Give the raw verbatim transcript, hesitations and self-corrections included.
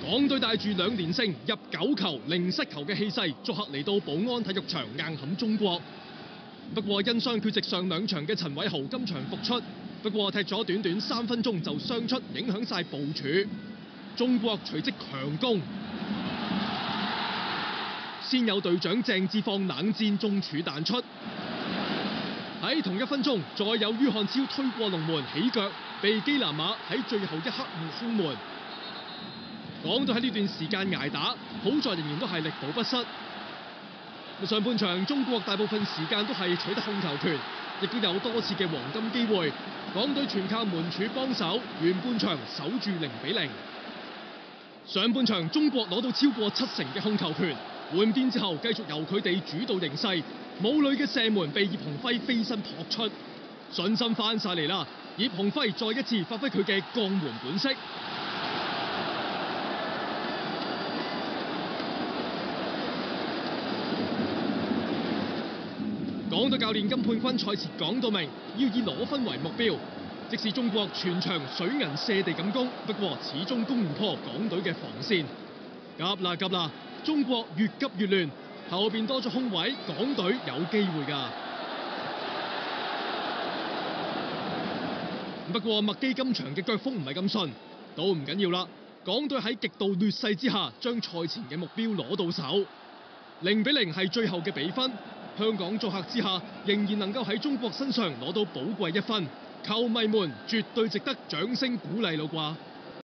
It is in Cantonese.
港隊帶住兩連勝入九球零失球嘅氣勢，作客嚟到寶安體育場硬撼中國。不過因傷缺席上兩場嘅陳偉豪今場復出，不過踢咗短短三分鐘就傷出，影響晒部署。中國隨即強攻，先有隊長鄭智放冷箭中柱彈出，喺同一分鐘再有于漢超推過龍門起腳，被基拿馬喺最後一刻護空門。港隊喺呢段時間捱打，好在仍然都係力保不失。上半場中國大部分時間都係取得控球權，亦都有多次嘅黃金機會。港隊全靠門柱幫手，完半場守住零比零。上半場中國攞到超過七成嘅控球權，換邊之後繼續由佢哋主導形勢。武磊嘅射門被葉鴻輝飛身撲出，信心翻晒嚟啦！葉鴻輝再一次發揮佢嘅降門本色。港隊教練金判坤賽前講到明，要以攞分為目標。即使中國全場水銀瀉地咁攻，不過始終攻唔破港隊嘅防線。急啦急啦，中國越急越亂，後邊多咗空位，港隊有機會㗎。不過麥基今場嘅腳風唔係咁順，都唔緊要啦。港隊喺極度劣勢之下，將賽前嘅目標攞到手，零比零係最後嘅比分。香港作客之下，仍然能夠喺中國身上攞到寶貴一分，球迷們絕對值得掌聲鼓勵咯啩。